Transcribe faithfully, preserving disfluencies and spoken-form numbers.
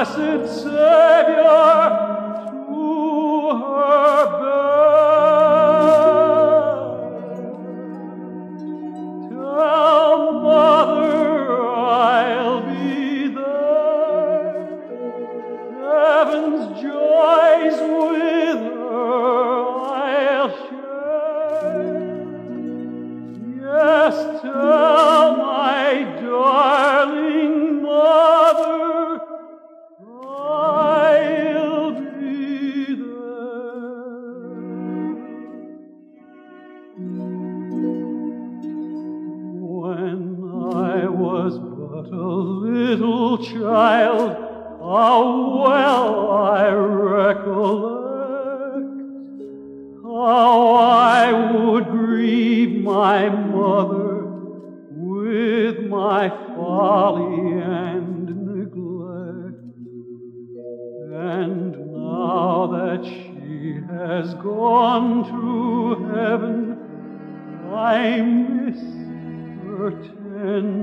blessed Savior to her bed. Tell mother I'll be there, heaven's joys with her I'll share. Yes, tell my darling mother I'll be there. When I was but a little child, how well I recollect how I would grieve my mother with my folly and neglect. And now that she has gone to heaven, I miss her tender